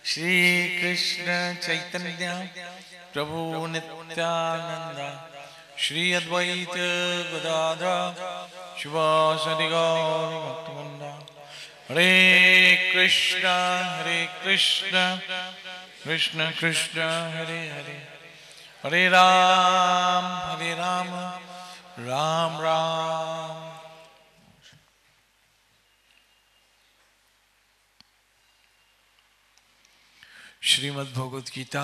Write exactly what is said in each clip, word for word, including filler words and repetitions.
श्री कृष्ण चैतन्य प्रभु नित्यानंद श्री अद्वैत गदाधर शिवासादि गौर भक्तवृंद। हरे कृष्ण हरे कृष्ण कृष्ण कृष्ण हरे हरे, हरे राम हरे राम राम राम। श्रीमद् भगवद गीता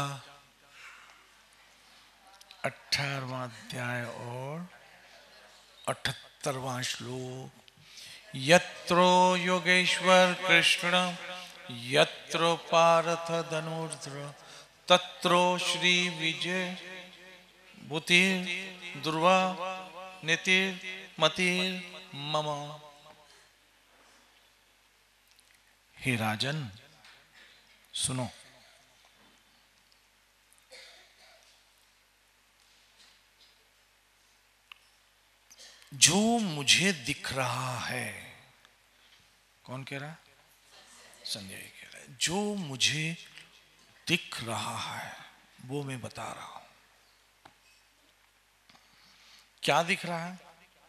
अठारहवां अध्याय और अठहत्तरवां श्लोक। यत्रो योगेश्वर कृष्ण यत्रो पार्थ धनुर्धर तत्रो श्री विजय बुतिर दुर्वा नितिर मतिर मम। हे राजन सुनो, जो मुझे दिख रहा है, कौन कह रहा है? संजय कह रहा है, जो मुझे दिख रहा है वो मैं बता रहा हूं। क्या दिख रहा है?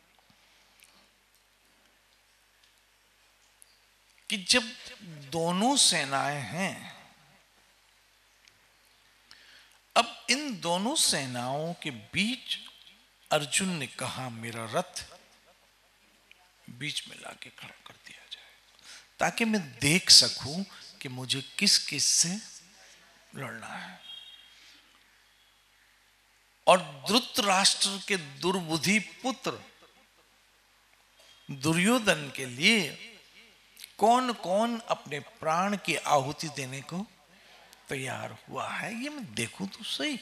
कि जब दोनों सेनाएं हैं, अब इन दोनों सेनाओं के बीच अर्जुन ने कहा मेरा रथ बीच में लाके खड़ा कर दिया जाए ताकि मैं देख सकूं कि मुझे किस किस से लड़ना है। और धृतराष्ट्र के दुर्बुद्धि पुत्र दुर्योधन के लिए कौन कौन अपने प्राण की आहुति देने को तैयार हुआ है, ये मैं देखूं तो सही।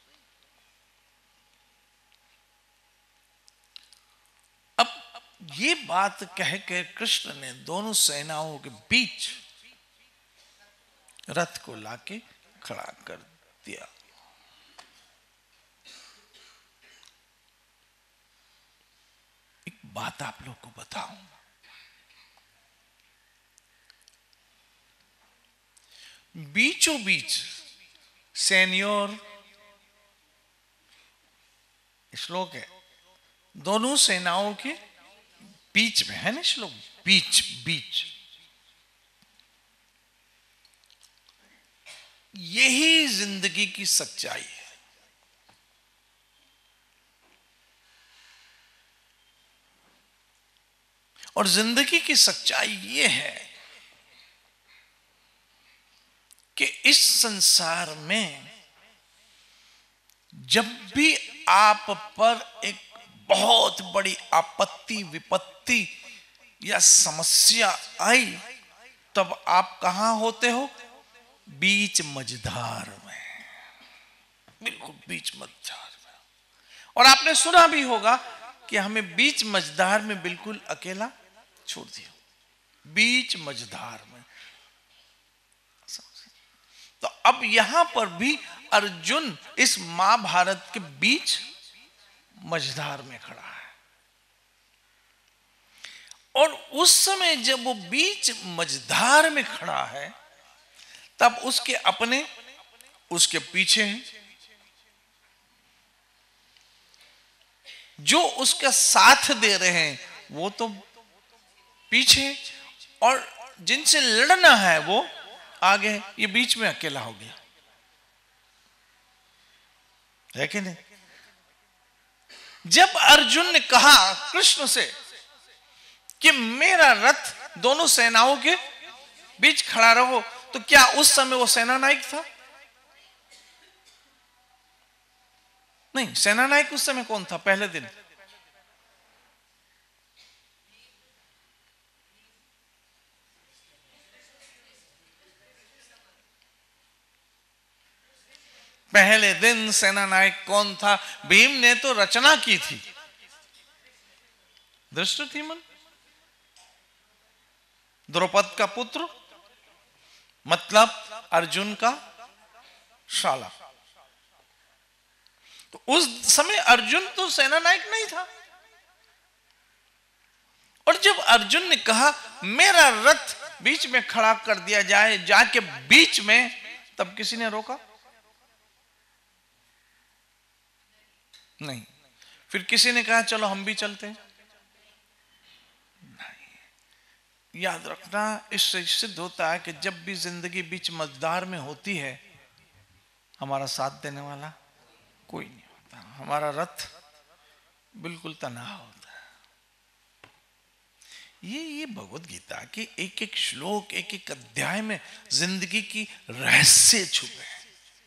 अब ये बात कह के कृष्ण ने दोनों सेनाओं के बीच रथ को लाके खड़ा कर दिया। एक बात आप लोग को बताऊं, बीचों बीच सेनियोर श्लोक है, दोनों सेनाओं के बीच में है ना श्लोक, बीच बीच। यही जिंदगी की सच्चाई है। और जिंदगी की सच्चाई ये है कि इस संसार में जब भी आप पर एक बहुत बड़ी आपत्ति विपत्ति या समस्या आई, तब आप कहां होते हो? बीच मझधार में, बिल्कुल बीच मझधार में। और आपने सुना भी होगा कि हमें बीच मझधार में बिल्कुल अकेला छोड़ दिया, बीच मझधार में। तो अब यहां पर भी अर्जुन इस महाभारत के बीच मझधार में खड़ा है। और उस समय जब वो बीच मझधार में खड़ा है, तब उसके अपने उसके पीछे हैं, जो उसका साथ दे रहे हैं वो तो पीछे, और जिनसे लड़ना है वो आगे। ये बीच में अकेला हो गया है कि नहीं? जब अर्जुन ने कहा कृष्ण से कि मेरा रथ दोनों सेनाओं के बीच खड़ा रहो, तो क्या उस समय वो सेना नायक था? नहीं, सेना नायक उस समय कौन था? पहले दिन पहले दिन सेना नायक कौन था? भीम ने तो रचना की थी, धृष्टद्युम्न, द्रौपद का पुत्र, मतलब अर्जुन का शाला। तो उस समय अर्जुन तो सेना नायक नहीं था। और जब अर्जुन ने कहा मेरा रथ बीच में खड़ा कर दिया जाए, जाके बीच में, तब किसी ने रोका नहीं। फिर किसी ने कहा चलो हम भी चलते हैं, नहीं। याद रखना, इससे सिद्ध होता है कि जब भी जिंदगी बीच मझधार में होती है, हमारा साथ देने वाला कोई नहीं होता, हमारा रथ बिल्कुल तन्हा होता है। ये ये भगवत गीता के एक एक श्लोक, एक एक अध्याय में जिंदगी की रहस्य छुपे हैं।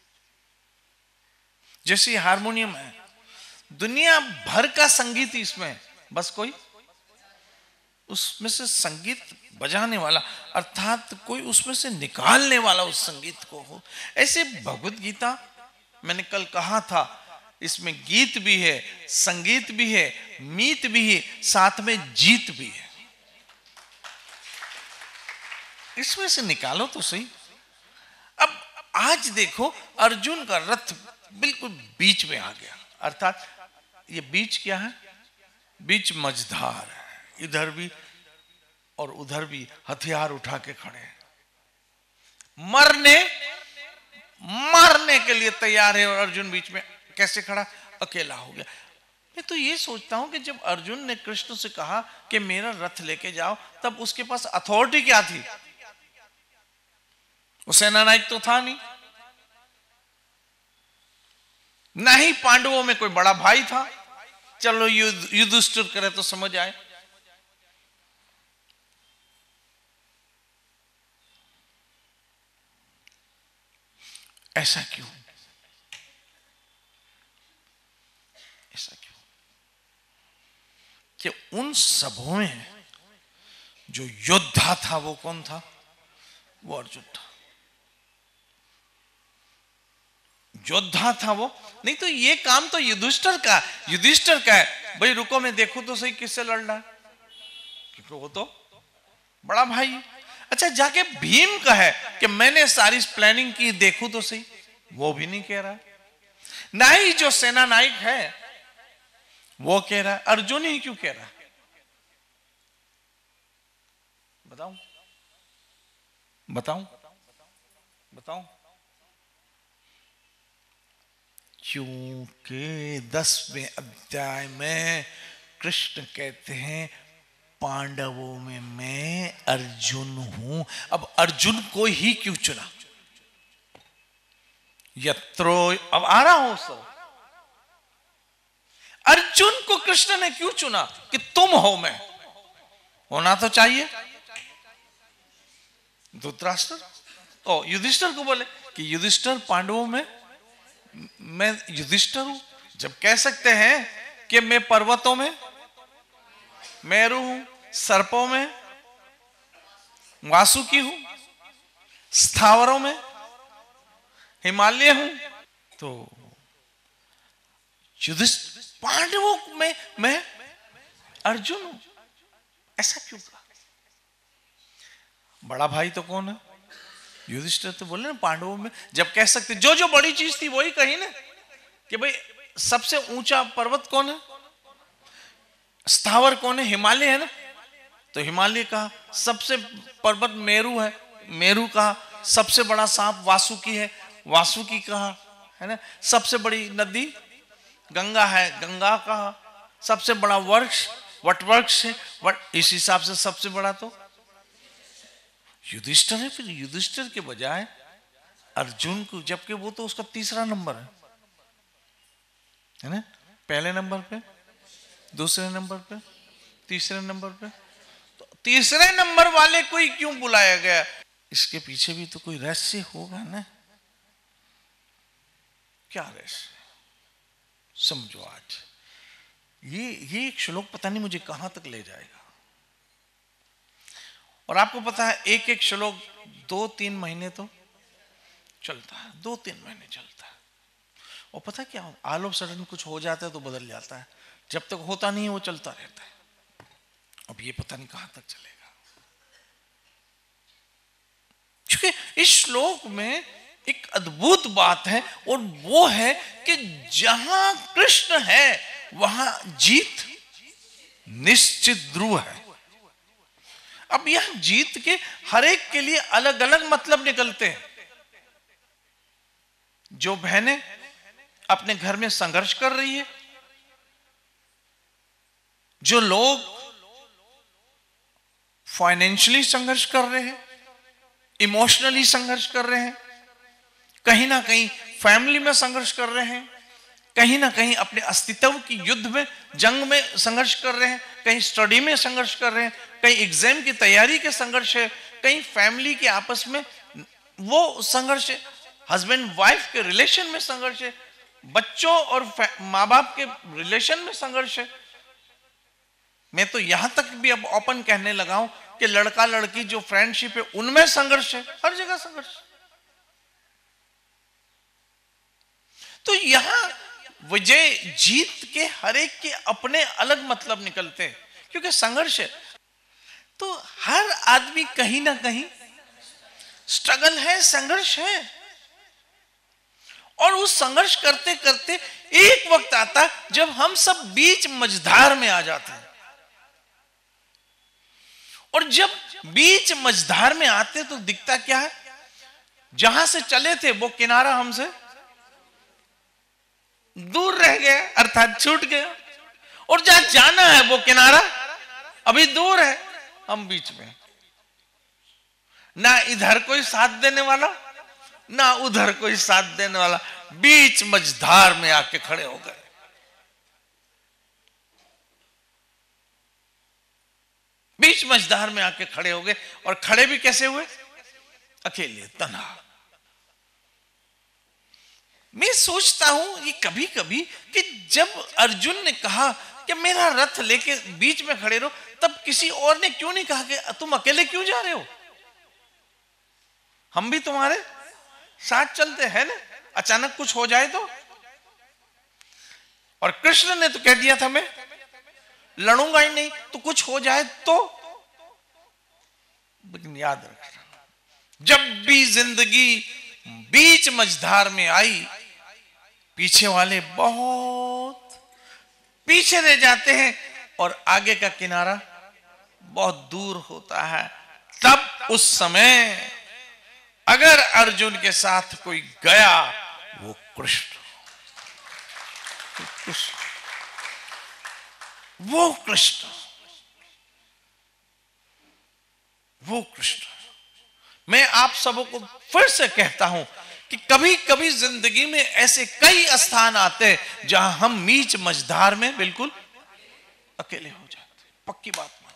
जैसे हारमोनियम है, दुनिया भर का संगीत इसमें, बस कोई उसमें से संगीत बजाने वाला, अर्थात कोई उसमें से निकालने वाला उस संगीत को हो। ऐसे भगवत गीता, मैंने कल कहा था, इसमें गीत भी है, संगीत भी है, मीत भी है, साथ में जीत भी है। इसमें से निकालो तो सही। अब आज देखो, अर्जुन का रथ बिल्कुल बीच में आ गया, अर्थात ये बीच क्या है? बीच मझधार है, इधर भी और उधर भी हथियार उठा के खड़े हैं, मरने मारने के लिए तैयार है, और अर्जुन बीच में कैसे खड़ा? अकेला हो गया। मैं तो ये सोचता हूं कि जब अर्जुन ने कृष्ण से कहा कि मेरा रथ लेके जाओ, तब उसके पास अथॉरिटी क्या थी? वो सेनानायक तो था नहीं, ना ही पांडवों में कोई बड़ा भाई था। चलो युद्ध युधिष्ठिर करे तो समझ आए। ऐसा क्यों? ऐसा क्यों कि उन सबों में जो योद्धा था वो कौन था? वो अर्जुन था। योद्धा था वो, नहीं तो ये काम तो युधिष्ठिर का युधिष्ठिर का है। भाई रुको, मैं देखूं तो सही किससे लड़ रहा है, क्योंकि वो तो बड़ा भाई। अच्छा, जाके भीम का है कि मैंने सारी प्लानिंग की, देखूं तो सही, वो भी नहीं कह रहा है। ना ही जो सेना नायक है वो कह रहा है, अर्जुन ही क्यों कह रहा है? बताऊं बताऊं बताऊं क्योंकि दसवें अध्याय में कृष्ण कहते हैं पांडवों में मैं अर्जुन हूं। अब अर्जुन को ही क्यों चुना? यत्रो, अब आ रहा हूं सर, अर्जुन को कृष्ण ने क्यों चुना कि तुम हो मैं? होना तो चाहिए धृतराष्ट्र ओ युधिष्ठिर को बोले कि युधिष्ठिर पांडवों में मैं युधिष्ठिर हूं। जब कह सकते हैं कि मैं पर्वतों में मेरू हूं, सर्पों में वासुकी हूं, स्थावरों में हिमालय हूं, तो युधिष्ठिर पांडवों में मैं अर्जुन हूं, ऐसा क्यों कहा? बड़ा भाई तो कौन है? युधिष्ठिर। तो बोले ना पांडवों में, जब कह सकते जो जो बड़ी चीज थी वही कही ना, कि भाई सबसे ऊंचा पर्वत कौन है? स्थावर कौन है? हिमालय है ना। तो हिमालय कहा, सबसे पर्वत मेरू है, मेरू कहा, सबसे बड़ा सांप वासुकी है, वासुकी कहा, है ना। सबसे बड़ी नदी गंगा है, गंगा कहा, सबसे बड़ा वृक्ष वटवृक्ष है, वट इस हिसाब से सबसे बड़ा तो युधिष्ठिर है। फिर युधिष्ठिर के बजाय अर्जुन को, जबकि वो तो उसका तीसरा नंबर है, है ना। पहले नंबर पे, दूसरे नंबर पे, तीसरे नंबर पे, तो तीसरे नंबर वाले को ही क्यों बुलाया गया? इसके पीछे भी तो कोई रहस्य होगा ना। क्या रहस्य? समझो आज ये ये एक श्लोक पता नहीं मुझे कहां तक ले जाएगा। और आपको पता है एक एक श्लोक दो तीन महीने तो चलता है, दो तीन महीने चलता है। और पता क्या, ऑल ऑफ सडन कुछ हो जाता है तो बदल जाता है, जब तक होता नहीं है वो चलता रहता है। अब ये पता नहीं कहां तक चलेगा, क्योंकि इस श्लोक में एक अद्भुत बात है, और वो है कि जहां कृष्ण है वहां जीत निश्चित ध्रुव है। अब यह जीत के हर एक के लिए अलग अलग मतलब निकलते हैं। जो बहनें अपने घर में संघर्ष कर रही है, जो लोग फाइनेंशियली संघर्ष कर रहे हैं, इमोशनली संघर्ष कर रहे हैं, कहीं ना कहीं फैमिली में संघर्ष कर रहे हैं, कहीं ना कहीं अपने अस्तित्व की युद्ध में, जंग में संघर्ष कर रहे हैं, कहीं स्टडी में संघर्ष कर रहे हैं, कहीं एग्जाम की तैयारी के संघर्ष है, कहीं फैमिली के आपस में वो संघर्ष है, हस्बैंड वाइफ के रिलेशन में संघर्ष है, बच्चों और माँ बाप के रिलेशन में संघर्ष है। मैं तो यहां तक भी अब ओपन कहने लगा हूं कि लड़का लड़की जो फ्रेंडशिप है उनमें संघर्ष है, हर जगह संघर्ष। तो यहां विजय जीत के हर एक के अपने अलग मतलब निकलते हैं, क्योंकि संघर्ष है। तो हर आदमी कहीं ना कहीं स्ट्रगल है, संघर्ष है, और उस संघर्ष करते करते एक वक्त आता है जब हम सब बीच मझधार में आ जाते हैं। और जब बीच मझधार में आते तो दिखता क्या है, जहां से चले थे वो किनारा हमसे दूर रह गया, अर्थात छूट गया, और जहां जाना है वो किनारा अभी दूर है, हम बीच में। ना इधर कोई साथ देने वाला, ना उधर कोई साथ देने वाला, बीच मझधार में आके खड़े हो गए। बीच मझधार में आके खड़े हो गए, और खड़े भी कैसे हुए? अकेले, तन्हा। मैं सोचता हूं ये कभी कभी कि जब अर्जुन ने कहा कि मेरा रथ लेके बीच में खड़े रहो, तब किसी और ने क्यों नहीं कहा कि तुम अकेले क्यों जा रहे हो, हम भी तुम्हारे साथ चलते हैं ना, अचानक कुछ हो जाए तो। और कृष्ण ने तो कह दिया था मैं लड़ूंगा ही नहीं, तो कुछ हो जाए तो। लेकिन याद रखना, जब भी जिंदगी बीच मझधार में आई, पीछे वाले बहुत पीछे रह जाते हैं और आगे का किनारा बहुत दूर होता है। तब उस समय अगर अर्जुन के साथ कोई गया, वो कृष्ण, कृष्ण वो कृष्ण वो कृष्ण। मैं आप सबको फिर से कहता हूं कि कभी कभी जिंदगी में ऐसे कई स्थान आते हैं जहां हम बीच मझधार में बिल्कुल अकेले हो जाते, पक्की बात मानो।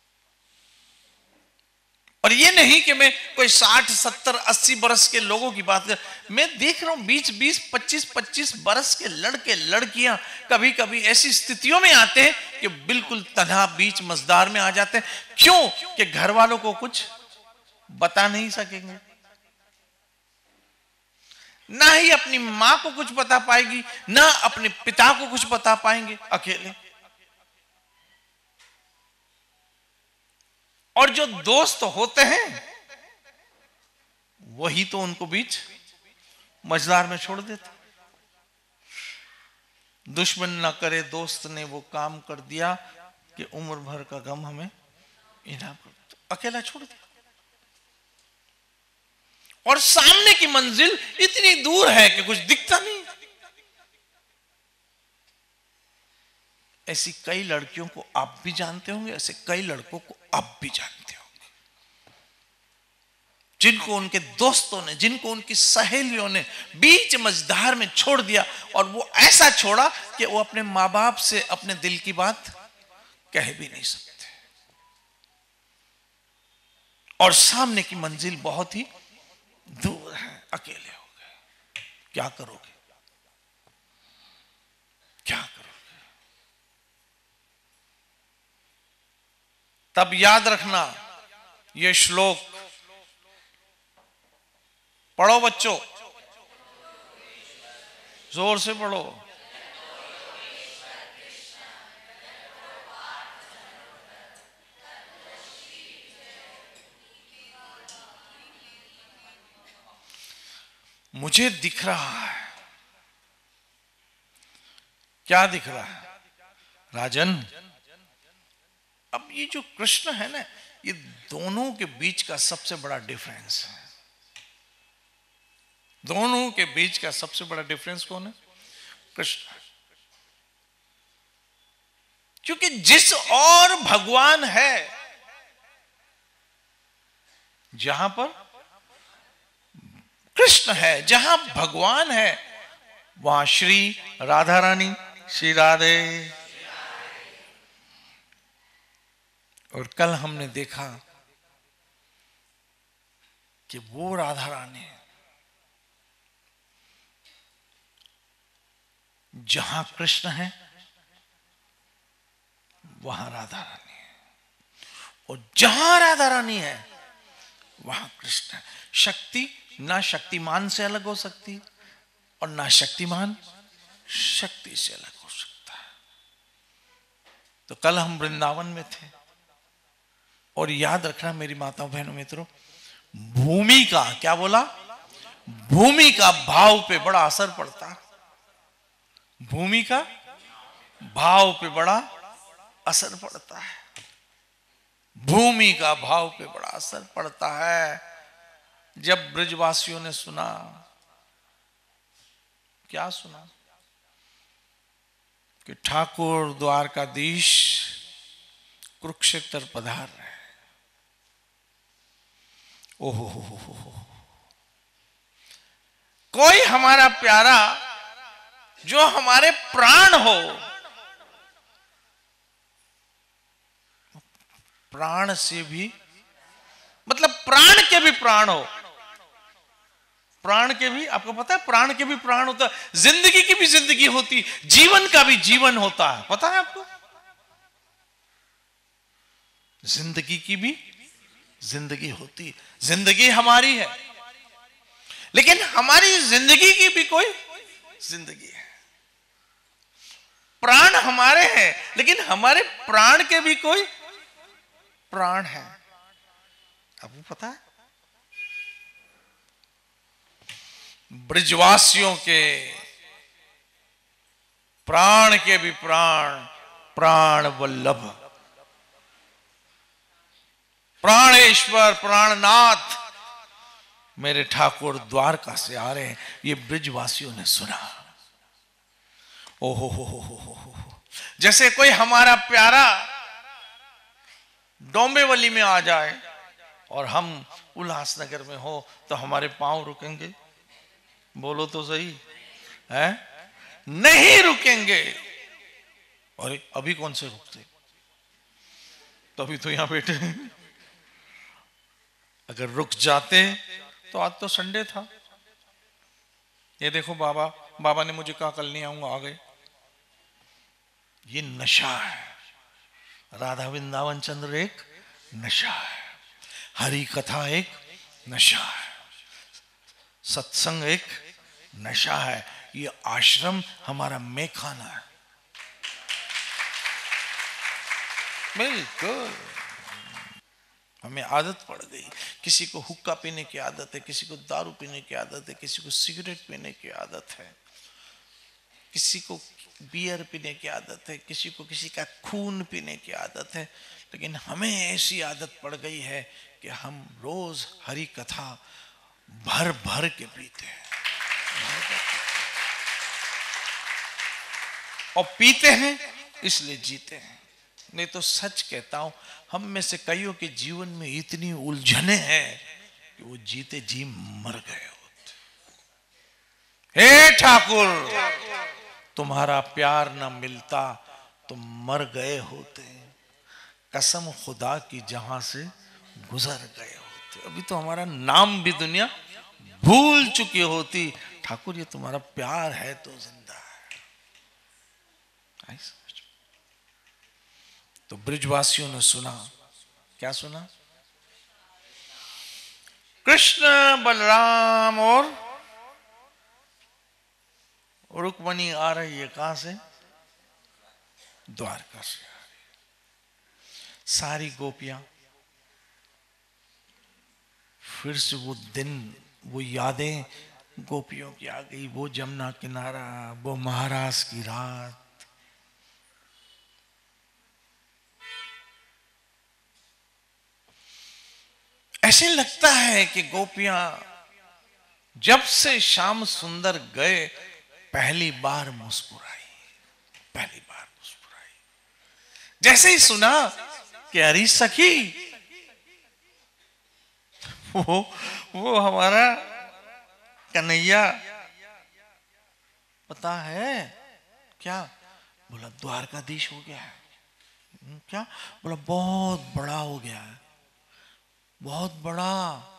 और ये नहीं कि मैं कोई साठ सत्तर अस्सी बरस के लोगों की बात कर, मैं देख रहा हूं बीस बीस पच्चीस पच्चीस बरस के लड़के लड़कियां कभी कभी ऐसी स्थितियों में आते हैं कि बिल्कुल तन्हा बीच मझधार में आ जाते हैं। क्यों? कि घर वालों को कुछ बता नहीं सकेंगे, ना ही अपनी मां को कुछ बता पाएगी, ना अपने पिता को कुछ बता पाएंगे, अकेले। और जो दोस्त होते हैं वही तो उनको बीच मझधार में छोड़ देते। दुश्मन ना करे दोस्त ने वो काम कर दिया कि उम्र भर का गम हमें इनाम कर दिया, तो अकेला छोड़ दिया। और सामने की मंजिल इतनी दूर है कि कुछ दिखता नहीं। ऐसी कई लड़कियों को आप भी जानते होंगे, ऐसे कई लड़कों को आप भी जानते होंगे, जिनको उनके दोस्तों ने, जिनको उनकी सहेलियों ने बीच मझधार में छोड़ दिया। और वो ऐसा छोड़ा कि वो अपने मां बाप से अपने दिल की बात कह भी नहीं सकते, और सामने की मंजिल बहुत ही दूर है, अकेले हो गए। क्या करोगे, क्या करोगे? तब याद रखना, यह श्लोक पढ़ो बच्चों, जोर से पढ़ो। मुझे दिख रहा है, क्या दिख रहा है राजन? अब ये जो कृष्ण है ना, ये दोनों के बीच का सबसे बड़ा डिफरेंस है। दोनों के बीच का सबसे बड़ा डिफरेंस कौन है? कृष्ण। क्योंकि जिस और भगवान है, जहां पर कृष्ण है, जहां भगवान है, वहां श्री राधा रानी, श्री राधे। और कल हमने देखा कि वो राधा रानी जहां कृष्ण है वहां राधा रानी है, और जहां राधा रानी है वहां कृष्ण है। शक्ति ना शक्तिमान से अलग हो सकती और ना शक्तिमान शक्ति से अलग हो सकता है। तो कल हम वृंदावन में थे, और याद रखना मेरी माताओं बहनों मित्रों, भूमि का, क्या बोला, भूमि का भाव पे बड़ा असर पड़ता है। भूमि का भाव पे बड़ा असर पड़ता है। भूमि का भाव पे बड़ा असर पड़ता है। जब ब्रजवासियों ने सुना, क्या सुना, कि ठाकुर द्वारकाधीश कुरुक्षेत्र पधार रहे, ओहो हो हो हो, कोई हमारा प्यारा जो हमारे प्राण हो, प्राण से भी, मतलब प्राण के भी प्राण हो, प्राण के भी, आपको पता है प्राण के भी प्राण होता है, जिंदगी की भी जिंदगी होती, जीवन का भी जीवन होता है, पता है आपको? जिंदगी की भी जिंदगी होती, जिंदगी हमारी है, लेकिन हमारी जिंदगी की भी कोई जिंदगी है। प्राण हमारे हैं, लेकिन हमारे प्राण के भी कोई प्राण है। आपको पता है ब्रजवासियों के प्राण के भी प्राण, प्राण वल्लभ, प्राणेश्वर, प्राणनाथ मेरे ठाकुर द्वारका से आ रहे हैं, ये ब्रजवासियों ने सुना। ओहो हो हो हो हो, जैसे कोई हमारा प्यारा डोंबिवली में आ जाए और हम उल्लासनगर में हो तो हमारे पांव रुकेंगे? बोलो तो सही है, नहीं रुकेंगे। और अभी कौन से रुकते, तो अभी तो यहां बैठे। अगर रुक जाते तो आज तो संडे था। ये देखो बाबा, बाबा ने मुझे कहा कल नहीं आऊंगा, आ गए। ये नशा है। राधा वृंदावन चंद्र एक नशा है, हरि कथा एक नशा है, सत्संग एक नशा है, ये आश्रम हमारा मेखाना है। बिल्कुल हमें आदत पड़ गई, किसी को हुक्का पीने की आदत है, किसी को दारू पीने की आदत है, किसी को सिगरेट पीने की आदत है, किसी को बियर पीने की आदत है, किसी को किसी का खून पीने की आदत है, लेकिन हमें ऐसी आदत पड़ गई है कि हम रोज हरि कथा भर भर के पीते हैं। और पीते हैं इसलिए जीते हैं। नहीं तो सच कहता हूं, हम में से कईयों के जीवन में इतनी उलझने हैं कि वो जीते जी मर गए होते। हे ठाकुर, तुम्हारा प्यार न मिलता तो मर गए होते, कसम खुदा की जहां से गुजर गए होते। अभी तो हमारा नाम भी दुनिया भूल चुकी होती। ठाकुर ये तुम्हारा प्यार है तो जिंदा है। तो ब्रजवासियों ने सुना, क्या सुना? कृष्ण बलराम और रुक्मणी आ रही है, कहां से? द्वारका से आ रही है। सारी गोपियां, फिर से वो दिन, वो यादें गोपियों की आ गई। वो जमुना किनारा, वो महाराज की रात, ऐसे लगता है कि गोपियां जब से श्याम सुंदर गए पहली बार मुस्कुराई, पहली बार मुस्कुराई। जैसे ही सुना कि अरे सखी, वो वो हमारा कन्हैया पता है क्या? बोला द्वारकाधीश हो गया है। क्या? बोला बहुत बड़ा हो गया है, बहुत बड़ा।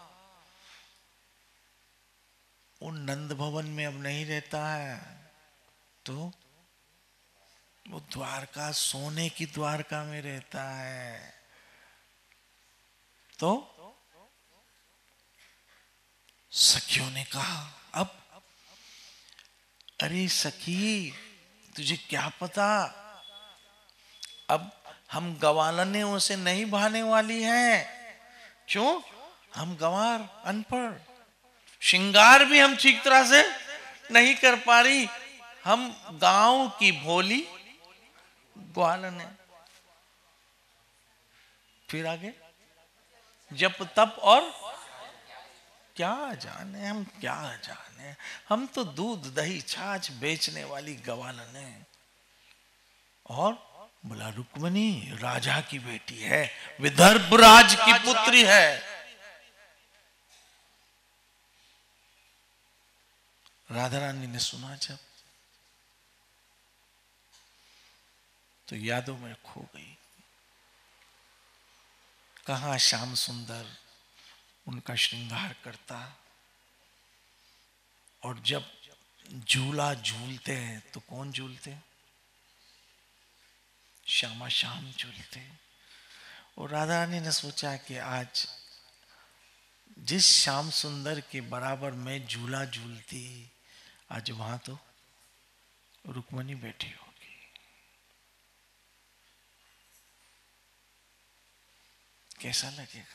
वो नंद भवन में अब नहीं रहता है, तो वो द्वारका, सोने की द्वारका में रहता है। तो सखियों ने कहा अब, अरे सखी तुझे क्या पता, अब हम गवालनें से नहीं भाने वाली हैं। क्यों? हम गंवार, अनपढ़, श्रृंगार भी हम ठीक तरह से नहीं कर पा रही, हम गांव की भोली ग्वालने। फिर आगे जप तप और क्या जाने, हम क्या जाने, हम तो दूध दही छाछ बेचने वाली गवालने। और बोला रुक्मणी राजा की बेटी है, विदर्भ राज की पुत्री है। राधा रानी ने सुना जब, तो यादों में खो गई। कहां श्याम सुंदर उनका श्रृंगार करता, और जब झूला झूलते हैं तो कौन झूलते? श्यामा श्याम झूलते। और राधा रानी ने सोचा कि आज जिस श्याम सुंदर के बराबर मैं झूला झूलती, आज वहां तो रुक्मणी बैठी होगी। कैसा लगेगा?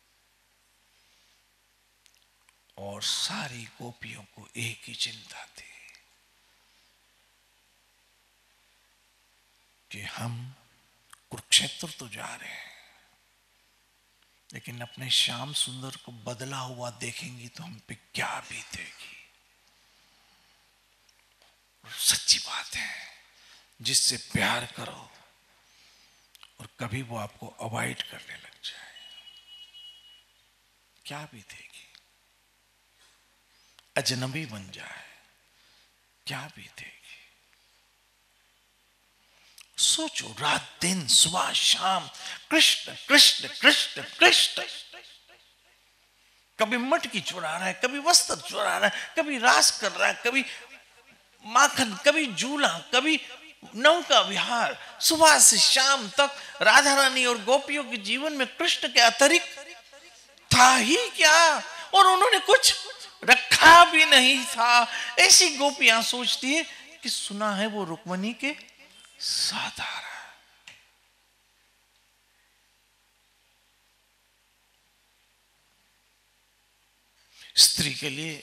और सारी गोपियों को एक ही चिंता थी कि हम कुरुक्षेत्र तो जा रहे हैं, लेकिन अपने श्याम सुंदर को बदला हुआ देखेंगी तो हम पे क्या बीतेगी। सच्ची बात है, जिससे प्यार करो और कभी वो आपको अवॉइड करने लग जाए, क्या बीतेगी। अजनबी बन जाए, क्या बीतेगी। सोचो, रात दिन सुबह शाम कृष्ण कृष्ण कृष्ण कृष्ण। कभी मटकी चुरा रहा है, कभी वस्त्र चुरा रहा है, कभी रास कर रहा है, कभी माखन, कभी झूला, कभी नौका विहार। सुबह से शाम तक राधा रानी और गोपियों के जीवन में कृष्ण के अतिरिक्त था ही क्या, और उन्होंने कुछ रखा भी नहीं था। ऐसी गोपियां सोचती है कि सुना है वो रुक्मणी के साथ आ रहा है। स्त्री के लिए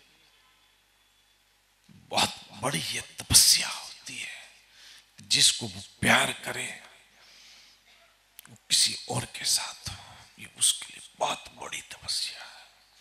बहुत बड़ी ये तपस्या होती है, जिसको वो प्यार करे वो किसी और के साथ हो, ये उसके लिए बहुत बड़ी तपस्या है।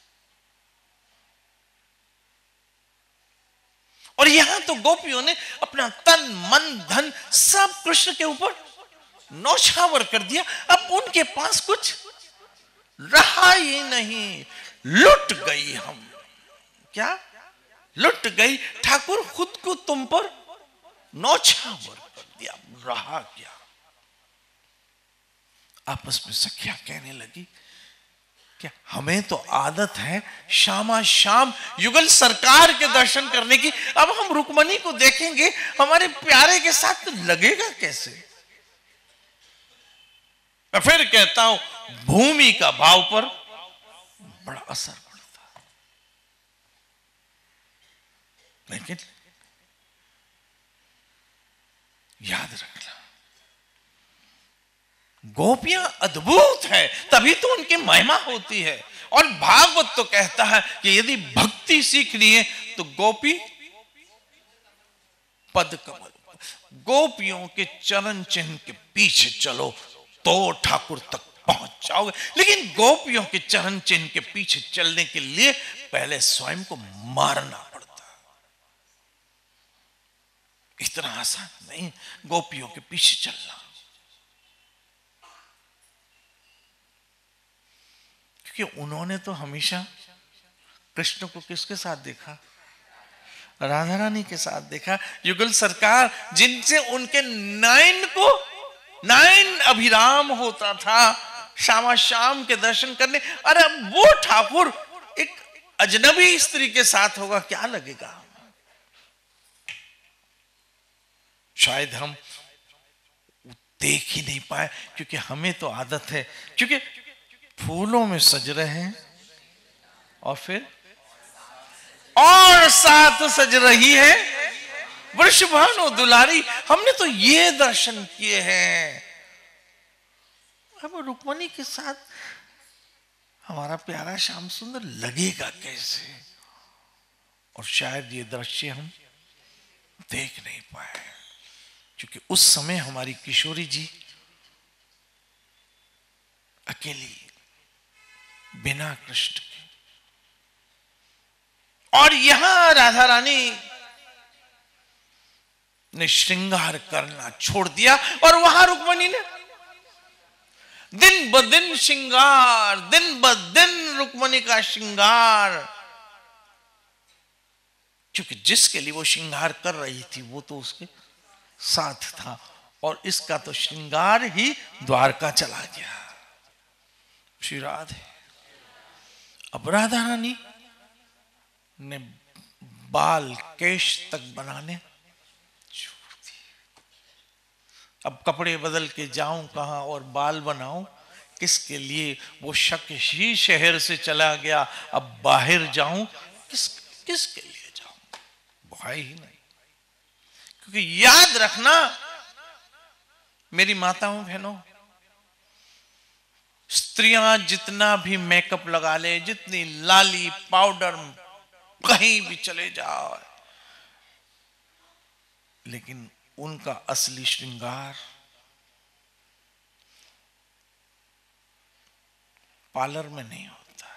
और यहां तो गोपियों ने अपना तन मन धन सब कृष्ण के ऊपर नौछावर कर दिया। अब उनके पास कुछ रहा ही नहीं, लुट गई हम। क्या लुट गई? ठाकुर खुद को तुम पर नौछावर कर दिया, रहा क्या। आपस में सखियां कहने लगी कि हमें तो आदत है शामा शाम युगल सरकार के दर्शन करने की, अब हम रुक्मणी को देखेंगे हमारे प्यारे के साथ, तो लगेगा कैसे। मैं फिर कहता हूं, भूमि का भाव पर बड़ा असर पड़ता, लेकिन याद रखना गोपियां अद्भुत है, तभी तो उनकी महिमा होती है। और भागवत तो कहता है कि यदि भक्ति सीखनी है तो गोपी पद कमल, गोपियों के चरण चिन्ह के पीछे चलो तो ठाकुर तक पहुंच जाओगे। लेकिन गोपियों के चरण चिन्ह के पीछे चलने के लिए पहले स्वयं को मारना पड़ता। इतना आसान नहीं गोपियों के पीछे चलना, क्योंकि उन्होंने तो हमेशा कृष्ण को किसके साथ देखा? राधा रानी के साथ देखा। युगल सरकार जिनसे उनके नयन को नयन अभिराम होता था शामा शाम के दर्शन करने, अरे वो ठाकुर एक अजनबी स्त्री के साथ होगा, क्या लगेगा? शायद हम देख ही नहीं पाए, क्योंकि हमें तो आदत है, क्योंकि फूलों में सज रहे हैं और फिर और साथ सज रही है वृषभानु दुलारी। हमने तो ये दर्शन किए हैं। अब रुक्मणी के साथ हमारा प्यारा श्याम सुंदर लगेगा कैसे? और शायद ये दृश्य हम देख नहीं पाए, क्योंकि उस समय हमारी किशोरी जी अकेली बिना कृष्ण के, और यहां राधा रानी ने श्रृंगार करना छोड़ दिया, और वहां रुक्मणी ने दिन ब दिन श्रृंगार, दिन ब दिन रुक्मणी का श्रृंगार, क्योंकि जिसके लिए वो श्रृंगार कर रही थी वो तो उसके साथ था, और इसका तो श्रृंगार ही द्वारका चला गया। श्री राधे। अब राधा रानी ने बाल केश तक बनाने छोड़ दिए। अब कपड़े बदल के जाऊं कहां और बाल बनाऊं किसके लिए? वो शक ही शहर से चला गया, अब बाहर जाऊं किस किसके लिए जाऊं? भाई ही नहीं। क्योंकि याद रखना मेरी माताओं बहनों, स्त्रियां जितना भी मेकअप लगा ले, जितनी लाली पाउडर कहीं भी चले जाओ, लेकिन उनका असली श्रृंगार पार्लर में नहीं होता।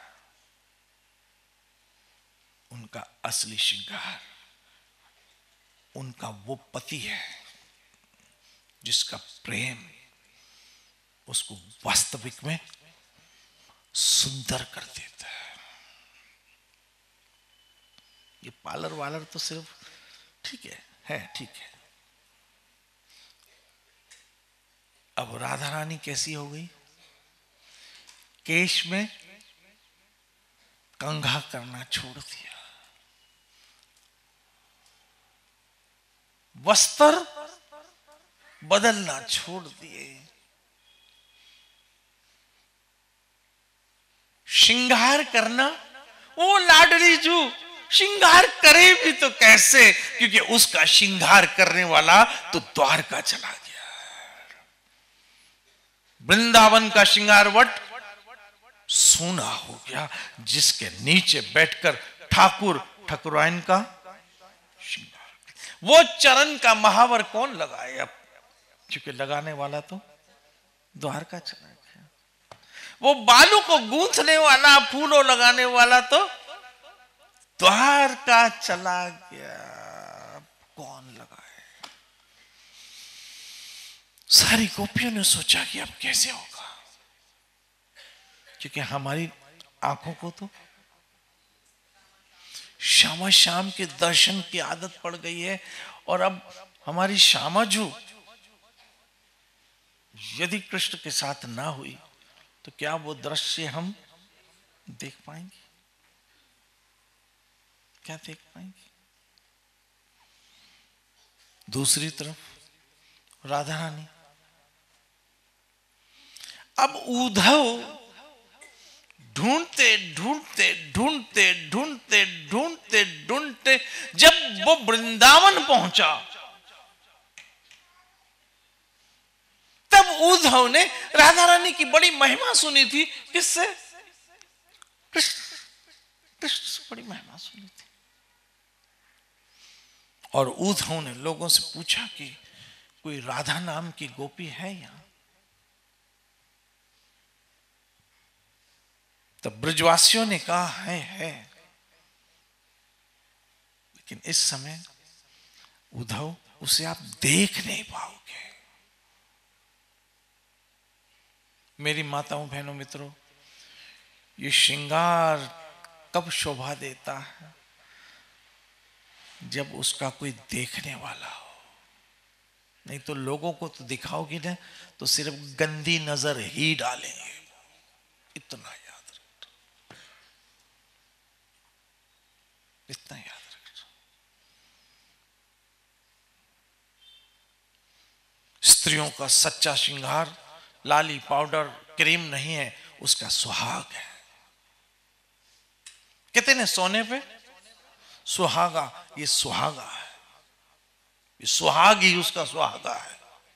उनका असली श्रृंगार उनका वो पति है जिसका प्रेम उसको वास्तविक में सुंदर कर देता है। ये पार्लर वालर तो सिर्फ ठीक है है ठीक है। अब राधा रानी कैसी हो गई? केश में कंघा करना छोड़ दिया, वस्त्र बदलना छोड़ दिए, श्रृंगार करना, वो लाडली जू श्रृंगार करे भी तो कैसे, क्योंकि उसका श्रृंगार करने वाला तो द्वारका चला गया। वृंदावन का श्रृंगार वट सोना हो गया, जिसके नीचे बैठकर ठाकुर ठकुराइन का श्रृंगार। वो चरण का महावर कौन लगाए? अब क्योंकि लगाने वाला तो द्वारका चला गया। वो बालू को गूंथने वाला, फूलों लगाने वाला तो द्वारका चला गया। कौन लगाए? सारी गोपियों ने सोचा कि अब कैसे होगा, क्योंकि हमारी आंखों को तो श्यामा शाम के दर्शन की आदत पड़ गई है, और अब हमारी श्यामा जो यदि कृष्ण के साथ ना हुई तो क्या वो दृश्य हम देख पाएंगे? क्या देख पाएंगे? दूसरी तरफ राधा रानी, अब उद्धव ढूंढते ढूंढते ढूंढते ढूंढते ढूंढते ढूंढते जब वो वृंदावन पहुंचा, तब उद्धव ने राधा रानी की बड़ी महिमा सुनी थी। किससे? कृष्ण कृष्ण से बड़ी महिमा सुनी थी। और उद्धव ने लोगों से पूछा कि कोई राधा नाम की गोपी है यहां? तो ब्रजवासियों ने कहा है है, लेकिन इस समय उद्धव उसे आप देख नहीं पाओगे। मेरी माताओं बहनों मित्रों, ये श्रृंगार कब शोभा देता है? जब उसका कोई देखने वाला हो। नहीं तो लोगों को तो दिखाओगी ना तो सिर्फ गंदी नजर ही डालेंगे। इतना याद रखना, इतना याद रखना। स्त्रियों का सच्चा श्रृंगार लाली पाउडर क्रीम नहीं है, उसका सुहाग है। कहते हैं सोने पे सुहागा, ये सुहागा है, ये सुहाग ही उसका सुहागा है।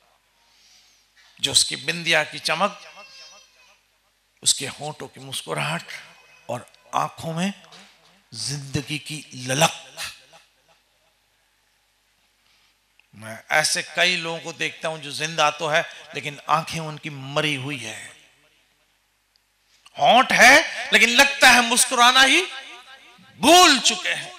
जो उसकी बिंदिया की चमक, उसके होंठों की मुस्कुराहट और आंखों में जिंदगी की ललक। मैं ऐसे कई लोगों को देखता हूं जो जिंदा तो है लेकिन आंखें उनकी मरी हुई है। होंठ है लेकिन लगता है मुस्कुराना ही भूल चुके हैं।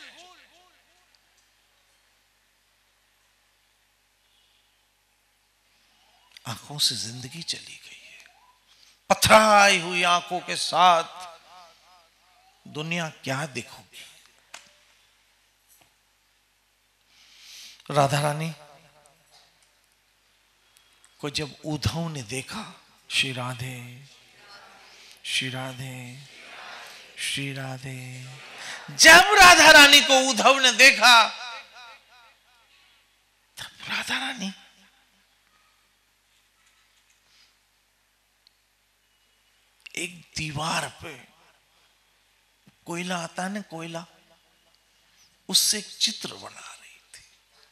आंखों से जिंदगी चली गई है। पथराई हुई आंखों के साथ दुनिया क्या देखोगी? राधा रानी को जब उद्धव ने देखा, श्री राधे श्री राधे श्री राधे, जब राधा रानी को उद्धव ने देखा तब राधा रानी एक दीवार पे कोयला आता है ना, कोयला, उससे एक चित्र बना रही थी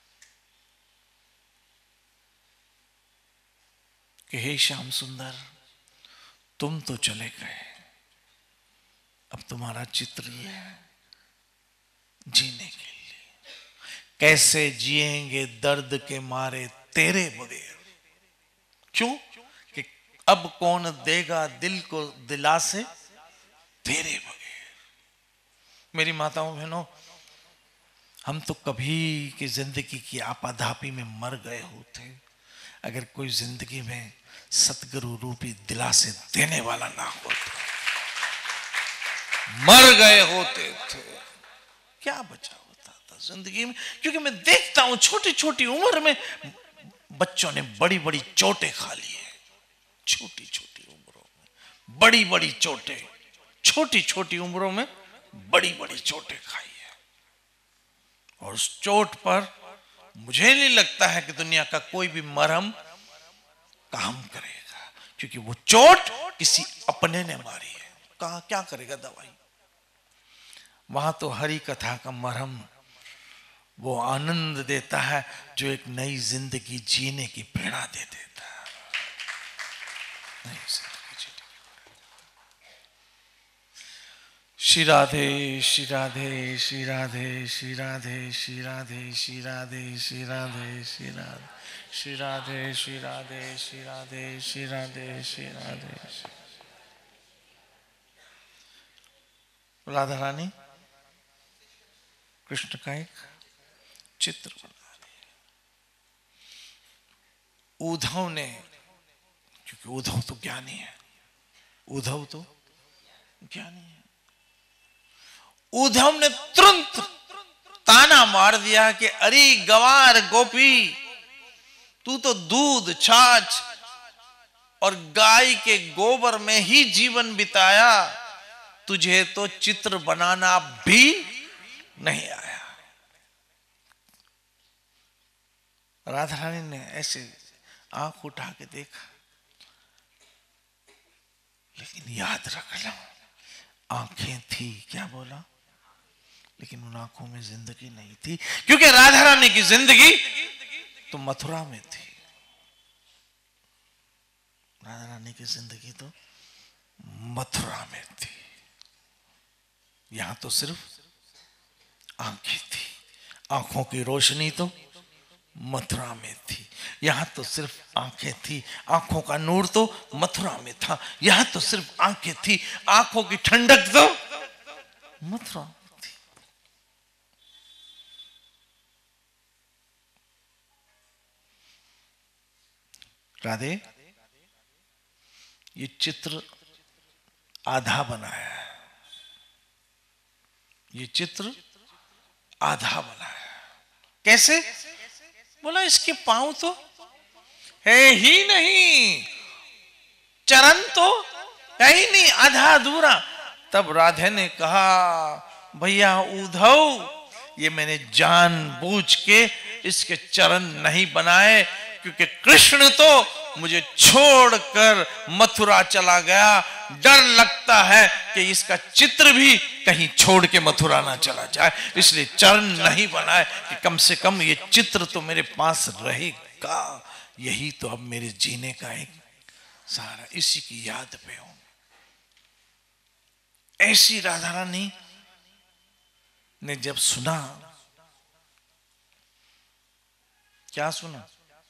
कि हे श्याम सुंदर, तुम तो चले गए, अब तुम्हारा चित्र ही है जीने के लिए। कैसे जिएंगे दर्द के मारे तेरे बगैर। क्यों? कि अब कौन देगा दिल को दिलासे तेरे बगैर। मेरी माताओं बहनों, हम तो कभी की जिंदगी की आपाधापी में मर गए होते अगर कोई जिंदगी में सतगुरु रूपी दिलासे देने वाला ना होता। मर गए होते थे, क्या बचा होता था जिंदगी में? क्योंकि मैं देखता हूं छोटी छोटी उम्र में बच्चों ने बड़ी बड़ी चोटें खा ली है। छोटी छोटी उम्रों में बड़ी बड़ी चोटें, छोटी छोटी उम्रों में बड़ी बड़ी चोटें खाई है। और उस चोट पर मुझे नहीं लगता है कि दुनिया का कोई भी मरहम काम करेगा, क्योंकि वो चोट किसी अपने ने मारी है। कहा क्या करेगा दवाई? वहां तो हरि कथा का मरहम वो आनंद देता है जो एक नई जिंदगी जीने की प्रेरणा दे देता है। नई जिंदगी जीने की। श्री राधे श्री राधे श्री राधे श्री राधे श्री राधे श्री राधे श्री राधे श्री राधे श्री राधे श्री राधे श्री राधे श्री राधे श्री राधे। राधा रानी कृष्ण का एक चित्र बना दिया। उद्धव ने, क्योंकि उद्धव तो ज्ञानी है, उद्धव तो ज्ञानी है, उद्धव ने तुरंत ताना मार दिया कि अरे गवार गोपी, तू तो दूध छाछ और गाय के गोबर में ही जीवन बिताया, तुझे तो चित्र बनाना भी नहीं आया। राधा रानी ने ऐसे आंख उठा के देखा, लेकिन याद रखना आंखें थी, क्या बोला, लेकिन उन आंखों में जिंदगी नहीं थी, क्योंकि राधा रानी की जिंदगी तो मथुरा में थी। राधा रानी की जिंदगी तो मथुरा में थी, यहां तो सिर्फ आंखें थी। आंखों की रोशनी तो मथुरा में थी। यहां तो सिर्फ आंखें थी, आंखों का नूर तो मथुरा में था। यहां तो सिर्फ आंखें थी, आंखों की ठंडक तो मथुरा में थी। राधे, ये चित्र आधा बनाया है, ये चित्र आधा बनाया। कैसे? बोला इसके पांव तो है ही नहीं, चरण तो है ही नहीं, आधा अधूरा। तब राधे ने कहा, भैया उद्धव, ये मैंने जानबूझ के इसके चरण नहीं बनाए, क्योंकि कृष्ण तो मुझे छोड़कर मथुरा चला गया। डर लगता है कि इसका चित्र भी कहीं छोड़ के मथुरा ना चला जाए, इसलिए चरण नहीं बनाए कि कम से कम ये चित्र तो मेरे पास रहेगा। यही तो अब मेरे जीने का एक सहारा, इसी की याद पे हूं। ऐसी राधा रानी ने जब सुना, क्या सुना?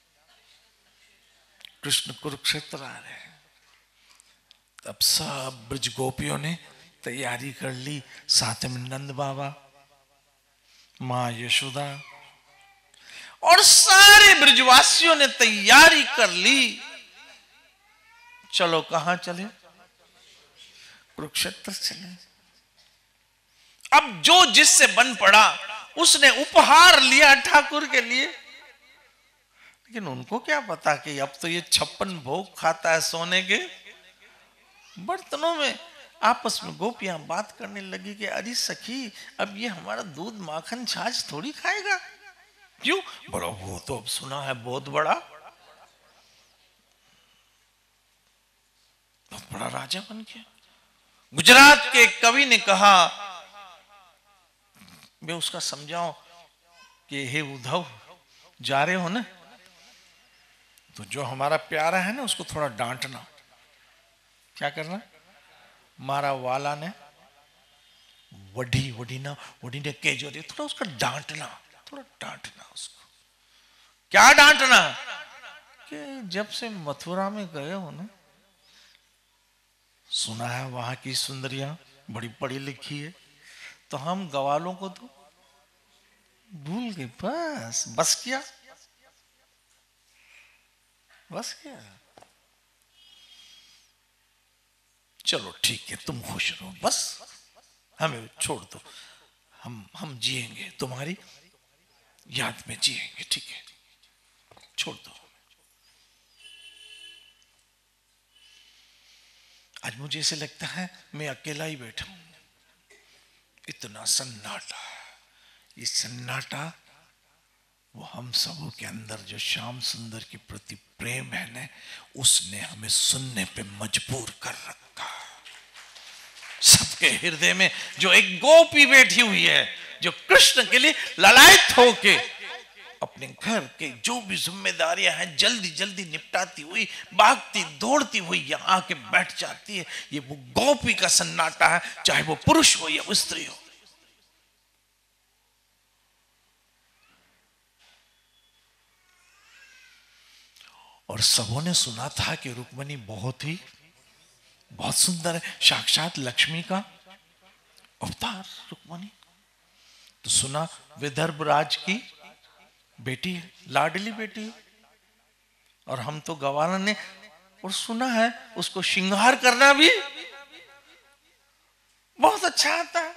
कृष्ण कुरुक्षेत्र आ रहे हैं। तब सब ब्रज गोपियों ने तैयारी कर ली, साथ में नंद बाबा, मां यशोदा और सारे ब्रजवासियों ने तैयारी कर ली। चलो कहां चले? कुरुक्षेत्र चले। अब जो जिससे बन पड़ा उसने उपहार लिया ठाकुर के लिए, लेकिन उनको क्या पता कि अब तो ये छप्पन भोग खाता है सोने के बर्तनों में। आपस में गोपियां बात करने लगी कि अरे सखी, अब ये हमारा दूध माखन छाछ थोड़ी खाएगा। क्यों? बड़ा वो तो अब सुना है बहुत बड़ा बहुत बड़ा राजा बन गया। गुजरात के कवि ने कहा, मैं उसका समझाऊं कि हे उद्धव, जा रहे हो ना, तो जो हमारा प्यारा है ना उसको थोड़ा डांटना। क्या करना? मारा वाला ने वडी वडी ना वडी ने के जो दे, थोड़ा उसका डांटना, थोड़ा डांटना उसको। क्या डांटना? कि जब से मथुरा में गए हो ना, सुना है वहां की सुंदरियां बड़ी पढ़ी लिखी है, तो हम गवालों को तो भूल गए। बस बस किया, बस किया। चलो ठीक है, तुम खुश रहो, बस हमें छोड़ दो, हम हम जिएंगे, तुम्हारी याद में जिएंगे, ठीक है, छोड़ दो। आज मुझे ऐसे लगता है मैं अकेला ही बैठा हूं, इतना सन्नाटा। ये सन्नाटा वो हम सबों के अंदर जो श्याम सुंदर के प्रति प्रेम है ना, उसने हमें सुनने पे मजबूर कर रखा। सबके हृदय में जो एक गोपी बैठी हुई है, जो कृष्ण के लिए ललायत होके अपने घर के जो भी जिम्मेदारियां हैं जल्दी जल्दी निपटाती हुई, भागती दौड़ती हुई यहां आके बैठ जाती है। ये वो गोपी का सन्नाटा है, चाहे वो पुरुष हो या स्त्री हो। और सबों ने सुना था कि रुक्मिणी बहुत ही बहुत सुंदर है, साक्षात लक्ष्मी का अवतार रुक्मिणी। तो सुना विदर्भ राज की बेटी, लाडली बेटी, और हम तो गवाला ने, और सुना है उसको श्रृंगार करना भी बहुत अच्छा आता है।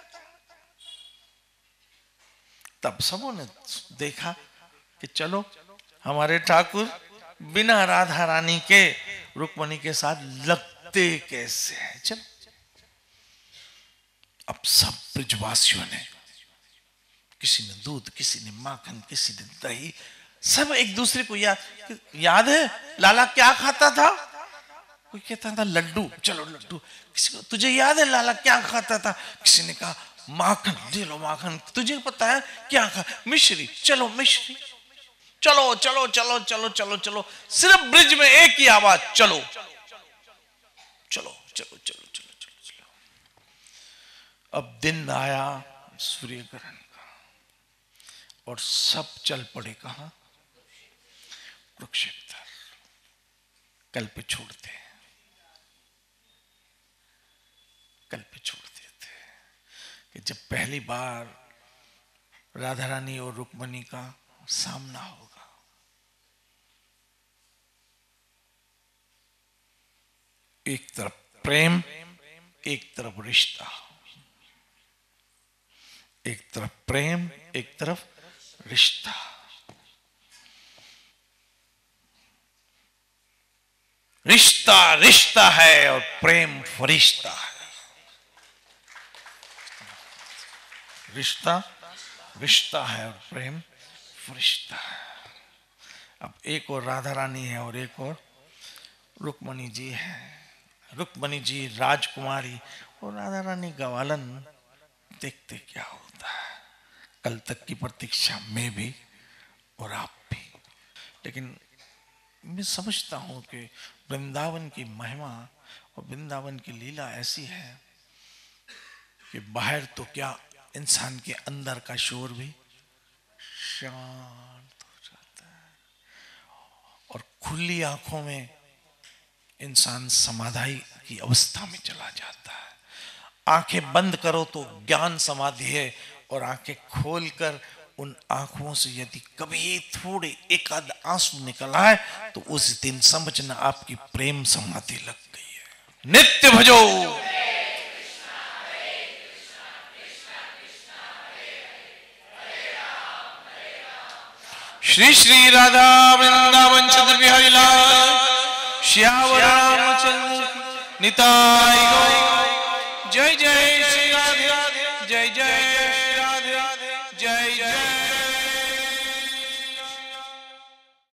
तब सबों ने देखा कि चलो हमारे ठाकुर बिना राधा रानी के रुक्मिणी के साथ लगते कैसे हैं। चलो अब सब ब्रजवासियों ने, किसी ने दूध, किसी ने माखन, किसी ने दही, सब एक दूसरे को याद याद है लाला क्या खाता था? कोई कहता था लड्डू, चलो लड्डू। किसी को तुझे याद है लाला क्या खाता था? किसी ने कहा माखन, दे लो माखन। तुझे पता है क्या खा? मिश्री, चलो मिश्री। चलो चलो चलो चलो चलो चलो, सिर्फ ब्रिज में एक ही आवाज, चलो चलो चलो चलो चलो चलो चलो। अब दिन आया सूर्य ग्रहण का और सब चल पड़े कहां? कुरुक्षेत्र कल पे छोड़ते हैं, कल पे छोड़ते थे कि जब पहली बार राधा रानी और रुक्मणी का सामना होगा, एक तरफ प्रेम, एक तरफ रिश्ता, एक तरफ प्रेम, एक तरफ रिश्ता। रिश्ता रिश्ता है और प्रेम फरिश्ता है। रिश्ता रिश्ता है और प्रेम फरिश्ता है। अब एक और राधा रानी है और एक और रुक्मणी जी है। रुक्मणी जी राजकुमारी और राधा रानी गवालन। देखते क्या होता है। कल तक की प्रतीक्षा में भी और आप भी। लेकिन मैं समझता हूं कि वृंदावन की महिमा और वृंदावन की लीला ऐसी है कि बाहर तो क्या, इंसान के अंदर का शोर भी शांत हो जाता है और खुली आंखों में इंसान समाधि की अवस्था में चला जाता है। आंखें बंद करो तो ज्ञान समाधि है और आंखें खोलकर उन आंखों से यदि कभी थोड़े एक आध आंसू निकल आए तो उस दिन समझना आपकी प्रेम समाधि लग गई है। नित्य भजो श्री श्री राधा वृंदावन चंद्र बिहारी लाल श्यावर रामचंद्र निताय गौर। जय जय श्री राधे, जय जय